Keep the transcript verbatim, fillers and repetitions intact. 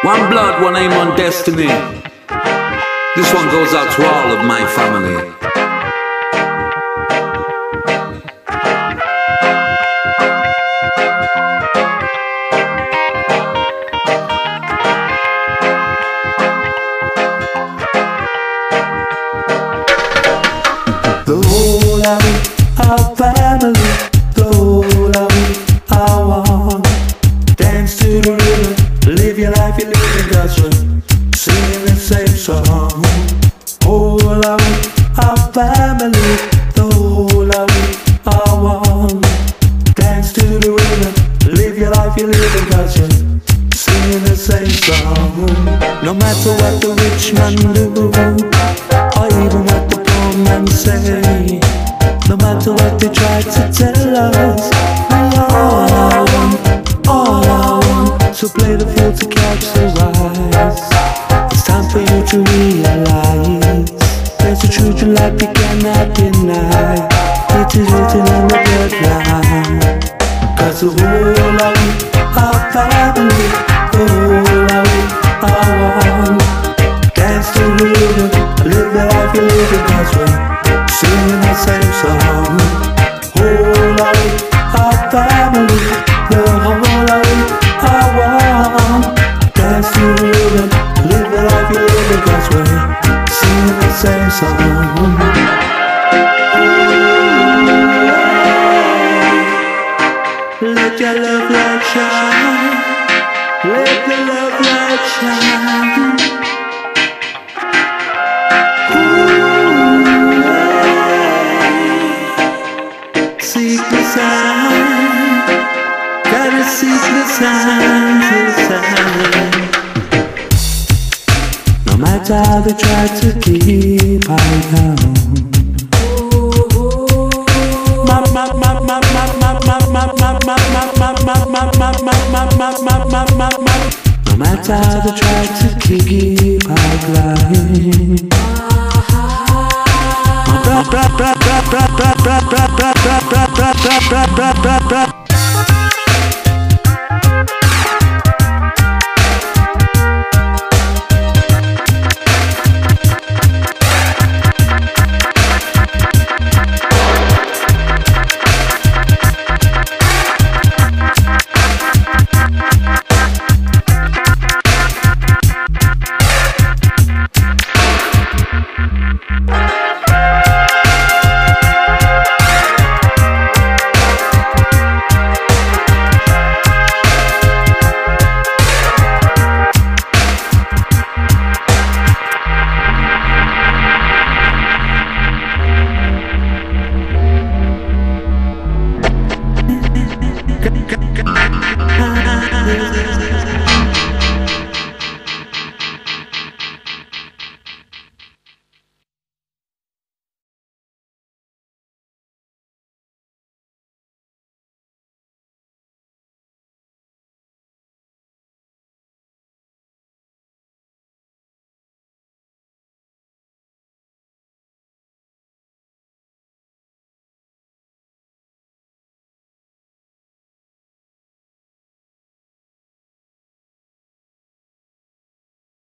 One blood, one aim, one destiny. This one goes out to all of my family. The whole of it, our family. The whole of it, I want. Dance to the rhythm, live your life, you live in God's way. Singing the same song. Whole of it, our family. The whole of it, I want. Dance to the rhythm, live your life, you live in God's way. Singing the same song. No matter what the rich man do, or even what the poor man say, no matter what they try to tell us, we all I want, all I want. So play the fool to catch the rise. It's time for you to realize there's a truth you like you cannot deny. It is written in the bloodline. Cause the whole of it, our family, the whole of it, I want. Dance to the rhythm, live the life you live in God's way. Singing the same song. Whole of it, our family, the whole of it, I want. Dance to the rhythm, live the life you live in God's way. Singing the same song. Let your love light shine. Let the love light shine. Seek the sign. Gotta seek the sign, the sign. No matter how they try to keep I down. No matter how they try to keep I blind. My